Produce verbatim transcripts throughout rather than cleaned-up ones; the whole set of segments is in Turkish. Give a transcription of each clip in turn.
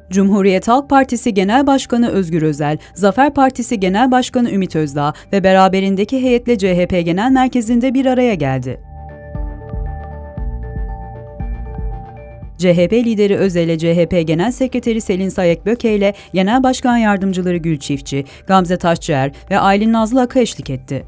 Cumhuriyet Halk Partisi Genel Başkanı Özgür Özel, Zafer Partisi Genel Başkanı Ümit Özdağ ve beraberindeki heyetle C H P Genel Merkezi'nde bir araya geldi. C H P lideri Özel'e C H P Genel Sekreteri Selin Sayek-Böke ile Genel Başkan Yardımcıları Gül Çiftçi, Gamze Taşçıer ve Aylin Nazlı Ak'a eşlik etti.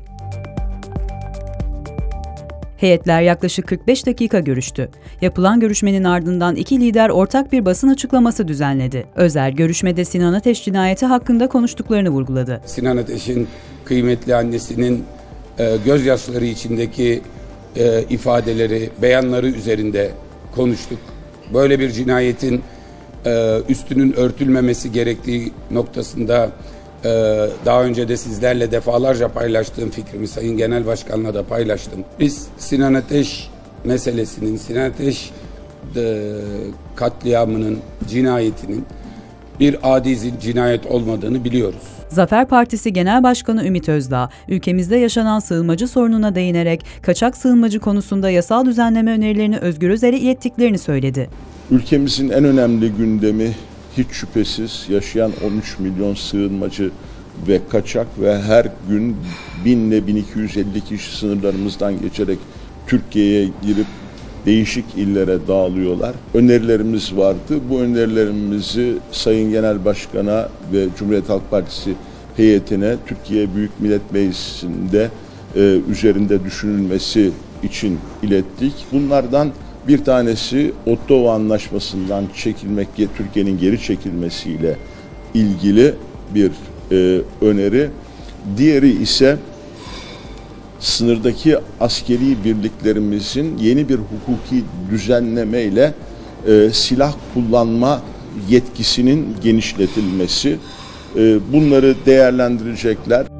Heyetler yaklaşık kırk beş dakika görüştü. Yapılan görüşmenin ardından iki lider ortak bir basın açıklaması düzenledi. Özel, görüşmede Sinan Ateş cinayeti hakkında konuştuklarını vurguladı. Sinan Ateş'in kıymetli annesinin e, gözyaşları içindeki e, ifadeleri, beyanları üzerinde konuştuk. Böyle bir cinayetin e, üstünün örtülmemesi gerektiği noktasında e, daha önce de sizlerle defalarca paylaştığım fikrimi Sayın Genel Başkan'la da paylaştım. Biz Sinan Ateş meselesinin, Sinan Ateş e, katliamının, cinayetinin bir adi cinayet olmadığını biliyoruz. Zafer Partisi Genel Başkanı Ümit Özdağ, ülkemizde yaşanan sığınmacı sorununa değinerek kaçak sığınmacı konusunda yasal düzenleme önerilerini Özgür Özel'e ilettiklerini söyledi. Ülkemizin en önemli gündemi hiç şüphesiz yaşayan on üç milyon sığınmacı ve kaçak ve her gün bin ile bin iki yüz elli kişi sınırlarımızdan geçerek Türkiye'ye girip değişik illere dağılıyorlar. Önerilerimiz vardı. Bu önerilerimizi Sayın Genel Başkan'a ve Cumhuriyet Halk Partisi heyetine Türkiye Büyük Millet Meclisi'nde e, üzerinde düşünülmesi için ilettik. Bunlardan bir tanesi Ottawa Anlaşması'ndan çekilmek, Türkiye'nin geri çekilmesiyle ilgili bir e, öneri. Diğeri ise sınırdaki askeri birliklerimizin yeni bir hukuki düzenlemeyle e, silah kullanma yetkisinin genişletilmesi. E, bunları değerlendirecekler.